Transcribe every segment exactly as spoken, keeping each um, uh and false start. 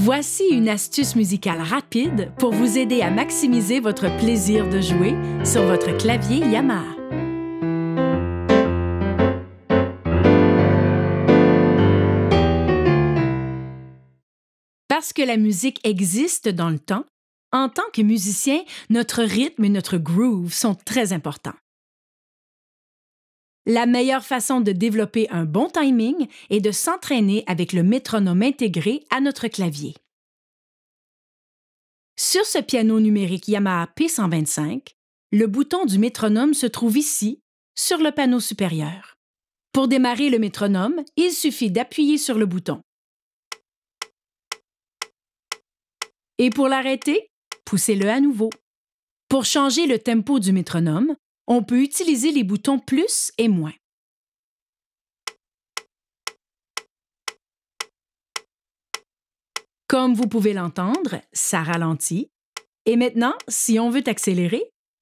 Voici une astuce musicale rapide pour vous aider à maximiser votre plaisir de jouer sur votre clavier Yamaha. Parce que la musique existe dans le temps, en tant que musicien, notre rythme et notre groove sont très importants. La meilleure façon de développer un bon timing est de s'entraîner avec le métronome intégré à notre clavier. Sur ce piano numérique Yamaha P cent vingt-cinq, le bouton du métronome se trouve ici, sur le panneau supérieur. Pour démarrer le métronome, il suffit d'appuyer sur le bouton. Et pour l'arrêter, poussez-le à nouveau. Pour changer le tempo du métronome, on peut utiliser les boutons plus et moins. Comme vous pouvez l'entendre, ça ralentit. Et maintenant, si on veut accélérer,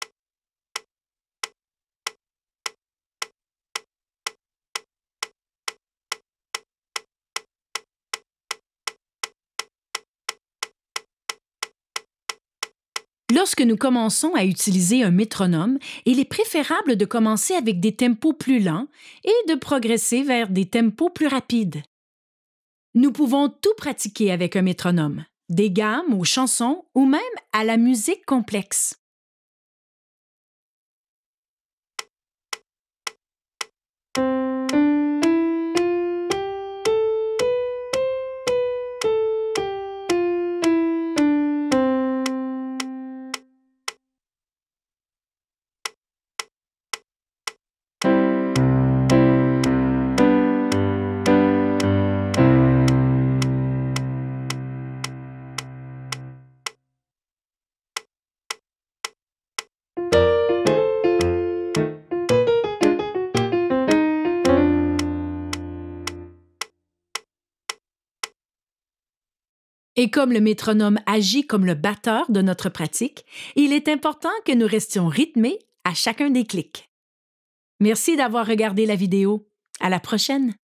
lorsque nous commençons à utiliser un métronome, il est préférable de commencer avec des tempos plus lents et de progresser vers des tempos plus rapides. Nous pouvons tout pratiquer avec un métronome, des gammes aux chansons ou même à la musique complexe. Et comme le métronome agit comme le batteur de notre pratique, il est important que nous restions rythmés à chacun des clics. Merci d'avoir regardé la vidéo. À la prochaine!